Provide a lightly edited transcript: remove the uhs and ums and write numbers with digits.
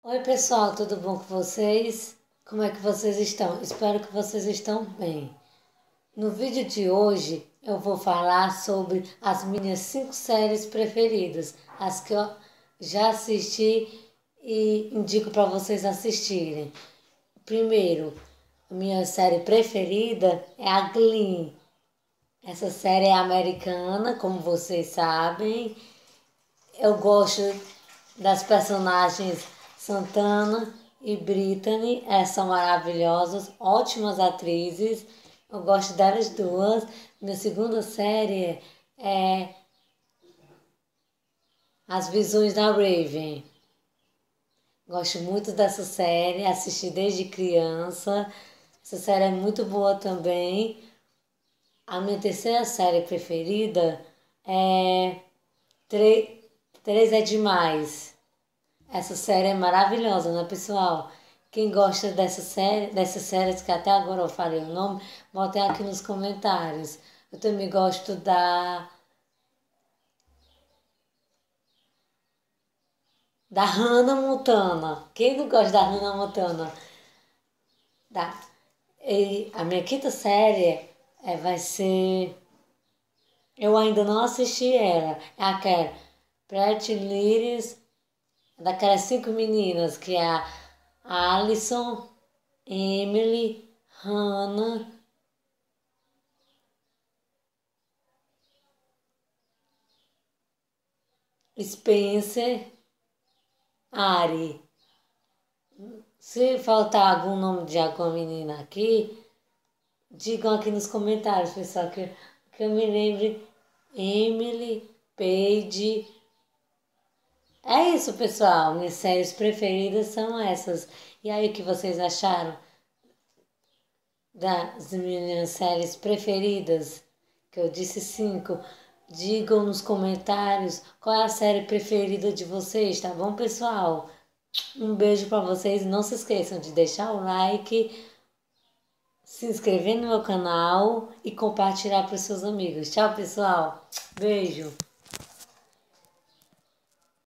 Oi pessoal, tudo bom com vocês? Como é que vocês estão? Espero que vocês estão bem. No vídeo de hoje eu vou falar sobre as minhas 5 séries preferidas, as que eu já assisti e indico para vocês assistirem. Primeiro, a minha série preferida é a Glee. Essa série é americana, como vocês sabem. Eu gosto das personagens Santana e Brittany, são maravilhosas, ótimas atrizes. Eu gosto delas duas. Minha segunda série é As Visões da Raven. Gosto muito dessa série, assisti desde criança. Essa série é muito boa também. A minha terceira série preferida é Três é Demais. Essa série é maravilhosa, né, pessoal? Quem gosta dessas séries que até agora eu falei o nome, botem aqui nos comentários. Eu também gosto da Hannah Montana. Quem não gosta da Hannah Montana? Da, e a minha quinta série vai ser... Eu ainda não assisti ela. É aquela Pretty Liars, daquelas 5 meninas, que é a Alison, Emily, Hannah, Spencer, Ari. Se faltar algum nome de alguma menina aqui, digam aqui nos comentários, pessoal, que eu me lembre. Emily, Paige. É isso, pessoal. Minhas séries preferidas são essas. E aí, o que vocês acharam das minhas séries preferidas? Que eu disse 5. Digam nos comentários qual é a série preferida de vocês, tá bom, pessoal? Um beijo para vocês. Não se esqueçam de deixar o like, se inscrever no meu canal e compartilhar para os seus amigos. Tchau, pessoal. Beijo.